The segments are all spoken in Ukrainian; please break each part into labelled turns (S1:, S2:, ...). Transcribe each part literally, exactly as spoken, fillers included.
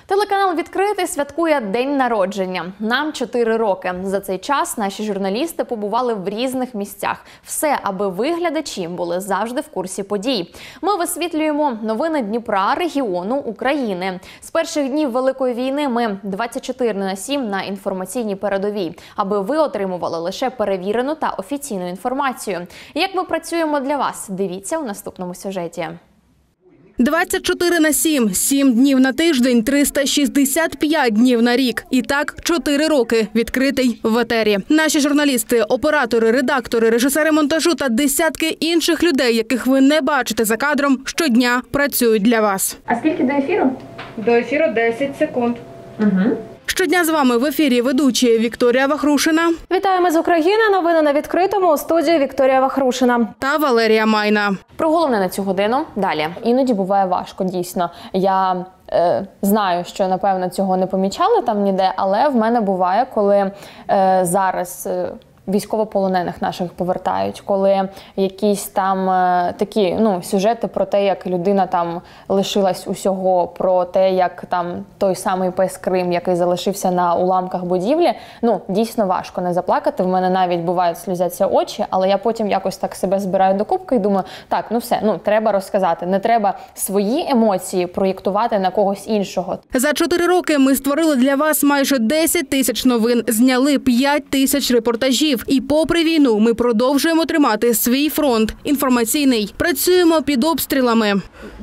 S1: Телеканал «Відкритий» святкує день народження. Нам чотири роки. За цей час наші журналісти побували в різних місцях. Все, аби ви, глядачі, були завжди в курсі подій. Ми висвітлюємо новини Дніпра, регіону, України. З перших днів Великої війни ми двадцять чотири на сім на інформаційній передовій, аби ви отримували лише перевірену та офіційну інформацію. Як ми працюємо для вас? Дивіться у наступному сюжеті.
S2: двадцять чотири на сім, сім днів на тиждень, триста шістдесят п'ять днів на рік. І так, чотири роки відкритий в етері. Наші журналісти, оператори, редактори, режисери монтажу та десятки інших людей, яких ви не бачите за кадром, щодня працюють для вас.
S1: А скільки до ефіру?
S3: До ефіру десять секунд.
S1: Угу.
S2: Щодня з вами в ефірі ведучі Вікторія Вахрушина.
S3: Вітаємо з України. Новини на відкритому. У студії Вікторія Вахрушина.
S2: Та Валерія Майна.
S1: Про головне на цю годину далі. Іноді буває важко, дійсно. Я е, знаю, що, напевно, цього не помічали там ніде, але в мене буває, коли е, зараз... Е, військовополонених наших повертають, коли якісь там е, такі, ну, сюжети про те, як людина там лишилась усього, про те, як там той самий пес Крим, який залишився на уламках будівлі, ну, дійсно важко не заплакати. В мене навіть бувають сльозяться очі, але я потім якось так себе збираю до кубки і думаю, так, ну все, ну, треба розказати, не треба свої емоції проєктувати на когось іншого.
S2: За чотири роки ми створили для вас майже десять тисяч новин, зняли п'ять тисяч репортажів. І попри війну ми продовжуємо тримати свій фронт інформаційний. Працюємо під обстрілами.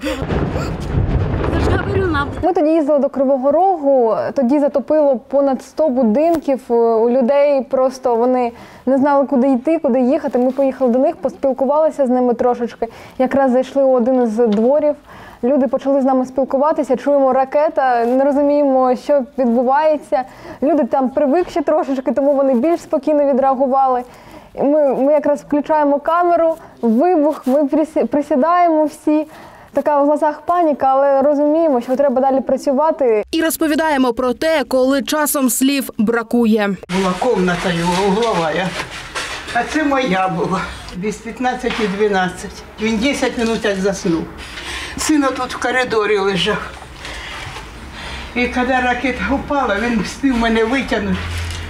S4: Ми тоді їздили до Кривого Рогу, тоді затопило понад сто будинків, у людей просто вони не знали, куди йти, куди їхати. Ми поїхали до них, поспілкувалися з ними трошечки. Якраз зайшли у один із дворів, люди почали з нами спілкуватися, чуємо ракета, не розуміємо, що відбувається. Люди там привикші трошечки, тому вони більш спокійно відреагували. Ми, ми якраз включаємо камеру, вибух, ми присідаємо всі. Така в глазах паніка, але розуміємо, що треба далі працювати.
S2: І розповідаємо про те, коли часом слів бракує.
S5: Була кімната його угловая, а це моя була. Без п'ятнадцяти дванадцять. Він десять хвилин як заснув. Син тут в коридорі лежав. І коли ракета упала, він встиг мене витягнути,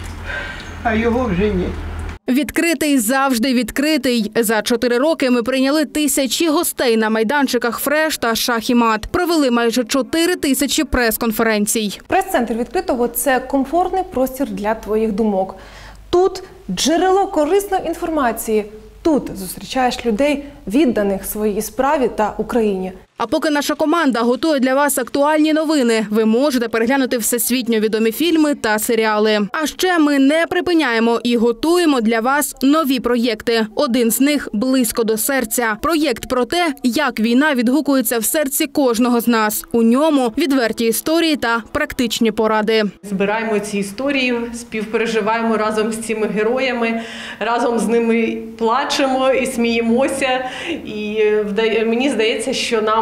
S5: а його вже ні.
S2: Відкритий завжди відкритий. За чотири роки ми прийняли тисячі гостей на майданчиках «Фреш» та «Шах і мат». Провели майже чотири тисячі прес-конференцій.
S6: Прес-центр «Відкритого» – це комфортний простір для твоїх думок. Тут джерело корисної інформації. Тут зустрічаєш людей, відданих своїй справі та Україні.
S2: А поки наша команда готує для вас актуальні новини, ви можете переглянути всесвітньо відомі фільми та серіали. А ще ми не припиняємо і готуємо для вас нові проєкти. Один з них «Близько до серця». Проєкт про те, як війна відгукується в серці кожного з нас. У ньому відверті історії та практичні поради.
S7: Збираємо ці історії, співпереживаємо разом з цими героями, разом з ними плачемо і сміємося. І мені здається, що нам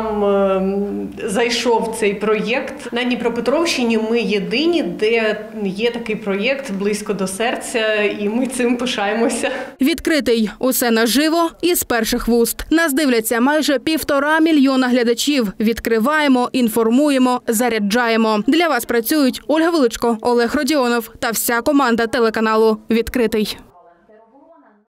S7: зайшов цей проєкт. На Дніпропетровщині ми єдині, де є такий проєкт «Близько до серця», і ми цим пишаємося.
S2: Відкритий. Усе наживо і з перших вуст. Нас дивляться майже півтора мільйона глядачів. Відкриваємо, інформуємо, заряджаємо. Для вас працюють Ольга Величко, Олег Родіонов та вся команда телеканалу «Відкритий».